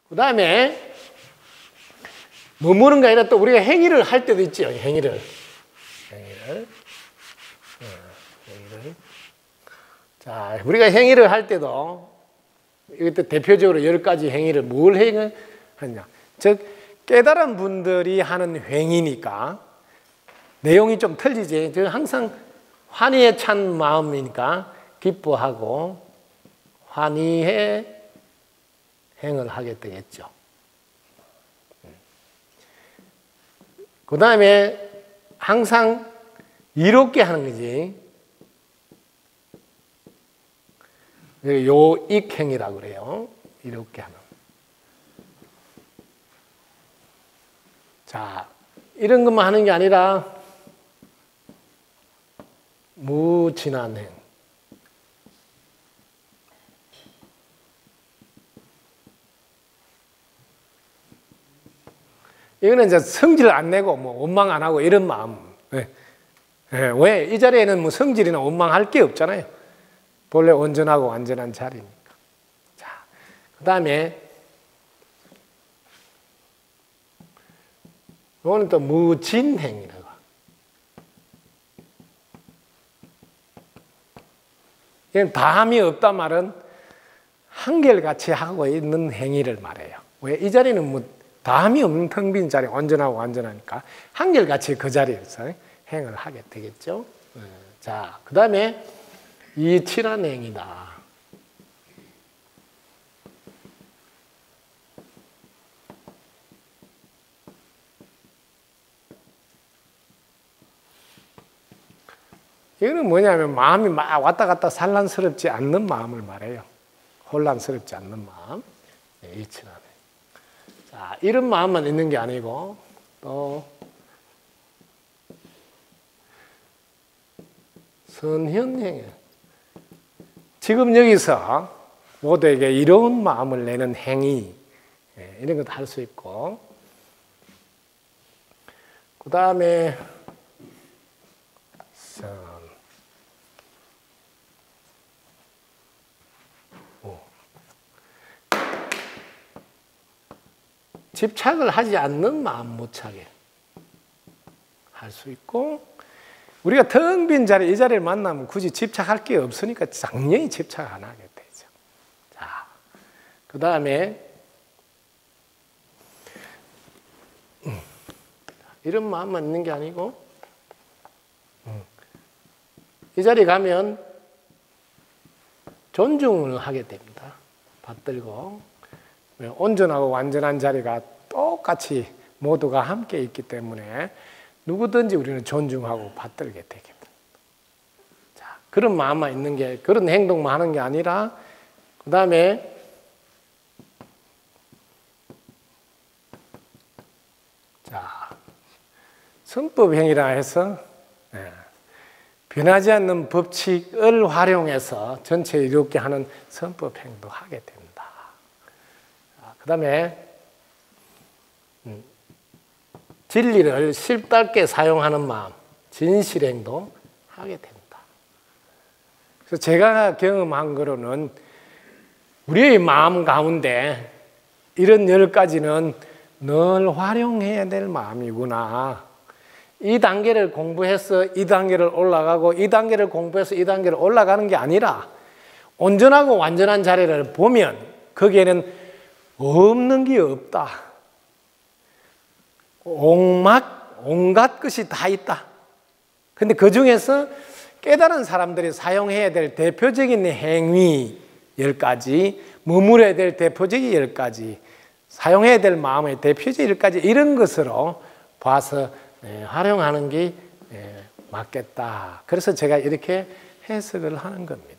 그 다음에 머무는 게 아니라 또 우리가 행위를 할 때도 있죠. 행위를. 자, 우리가 행위를 할 때도 이것도 대표적으로 10가지 행위를 뭘 하냐. 즉 깨달은 분들이 하는 행위니까 내용이 좀 틀리지. 즉 항상 환희에 찬 마음이니까 기뻐하고 환희의 행을 하게 되겠죠. 그 다음에 항상 이롭게 하는 거지. 요익행이라고 그래요. 이롭게 하는. 자, 이런 것만 하는 게 아니라 무진한행. 이거는 이제 성질 안 내고 뭐 원망 안 하고 이런 마음. 왜? 이 자리에는 뭐 성질이나 원망할 게 없잖아요. 본래 온전하고 완전한 자리니까. 자, 그 다음에 이거는 또 무진행이라고. 이건 다함이 없단 말은 한결같이 하고 있는 행위를 말해요. 왜? 이 자리는 뭐 다함이 없는 텅 빈 자리, 온전하고 완전하니까 한결같이 그 자리에서 행을 하게 되겠죠. 자, 그 다음에 이칠한 행이다. 이거는 뭐냐면 마음이 막 왔다 갔다 산란스럽지 않는 마음을 말해요. 혼란스럽지 않는 마음. 이칠한 행. 자, 이런 마음만 있는 게 아니고 또 선현행. 지금 여기서 모두에게 이로운 마음을 내는 행위, 이런 것도 할 수 있고, 그 다음에 집착을 하지 않는 마음 못차게 할 수 있고, 우리가 텅 빈 자리, 이 자리를 만나면 굳이 집착할 게 없으니까 당연히 집착 안 하게 되죠. 자, 그 다음에 이런 마음만 있는 게 아니고, 이 자리에 가면 존중을 하게 됩니다. 받들고. 온전하고 완전한 자리가 똑같이 모두가 함께 있기 때문에 누구든지 우리는 존중하고 받들게 되겠다. 자, 그런 마음만 있는 게, 그런 행동만 하는 게 아니라, 그 다음에 자, 선법행위라 해서 변하지 않는 법칙을 활용해서 전체 이롭게 하는 선법행위도 하게 됩니다. 그 다음에 진리를 실답게 사용하는 마음, 진실행도 하게 됩니다. 그래서 제가 경험한 거로는 우리의 마음 가운데 이런 10가지는 늘 활용해야 될 마음이구나. 이 단계를 공부해서 이 단계를 올라가고 이 단계를 공부해서 이 단계를 올라가는 게 아니라 온전하고 완전한 자리를 보면 거기에는 없는 게 없다. 온갖 것이 다 있다. 근데 그 중에서 깨달은 사람들이 사용해야 될 대표적인 행위 10가지, 머물러야 될 대표적인 10가지, 사용해야 될 마음의 대표적인 10가지, 이런 것으로 봐서 활용하는 게 맞겠다. 그래서 제가 이렇게 해석을 하는 겁니다.